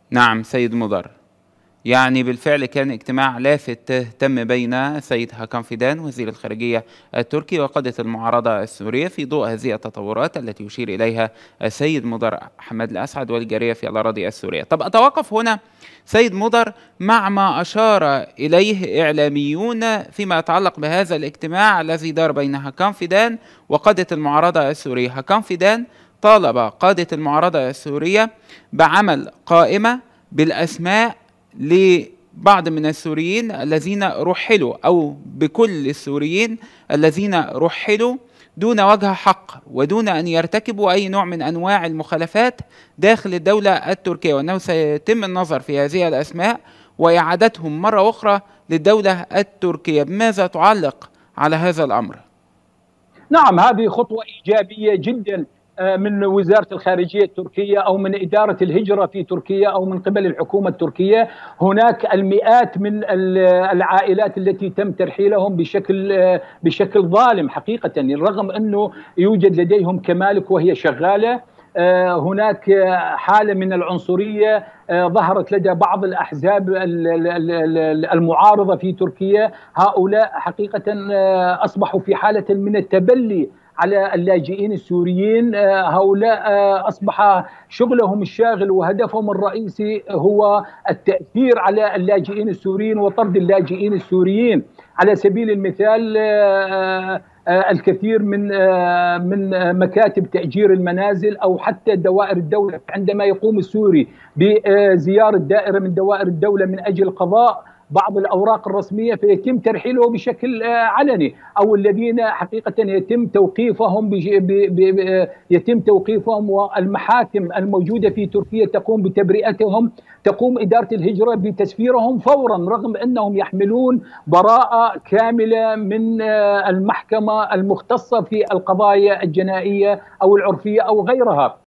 نعم سيد مضر. يعني بالفعل كان اجتماع لافت تم بين السيد هاكان فيدان وزير الخارجية التركي وقادة المعارضة السورية في ضوء هذه التطورات التي يشير إليها السيد مضر حماد الأسعد والجارية في الأراضي السورية. طب أتوقف هنا سيد مضر مع ما أشار إليه إعلاميون فيما يتعلق بهذا الاجتماع الذي دار بين هاكان فيدان وقادة المعارضة السورية. هاكان فيدان طالب قادة المعارضة السورية بعمل قائمة بالأسماء لبعض من السوريين الذين رحلوا، أو بكل السوريين الذين رحلوا دون وجه حق ودون أن يرتكبوا أي نوع من أنواع المخالفات داخل الدولة التركية، وأنه سيتم النظر في هذه الأسماء وإعادتهم مرة أخرى للدولة التركية. بماذا تعلق على هذا الأمر؟ نعم، هذه خطوة إيجابية جدا من وزارة الخارجية التركية أو من إدارة الهجرة في تركيا أو من قبل الحكومة التركية. هناك المئات من العائلات التي تم ترحيلهم بشكل ظالم حقيقة، رغم أنه يوجد لديهم كمالك وهي شغالة. هناك حالة من العنصرية ظهرت لدى بعض الأحزاب المعارضة في تركيا. هؤلاء حقيقة أصبحوا في حالة من التبلي على اللاجئين السوريين. هؤلاء أصبح شغلهم الشاغل وهدفهم الرئيسي هو التأثير على اللاجئين السوريين وطرد اللاجئين السوريين. على سبيل المثال الكثير من مكاتب تأجير المنازل أو حتى دوائر الدولة، عندما يقوم السوري بزيارة دائرة من دوائر الدولة من أجل قضاء بعض الأوراق الرسمية فيتم ترحيله بشكل علني، أو الذين حقيقة يتم توقيفهم والمحاكم الموجودة في تركيا تقوم بتبرئتهم. تقوم إدارة الهجرة بتسفيرهم فورا رغم أنهم يحملون براءة كاملة من المحكمة المختصة في القضايا الجنائية أو العرفية أو غيرها.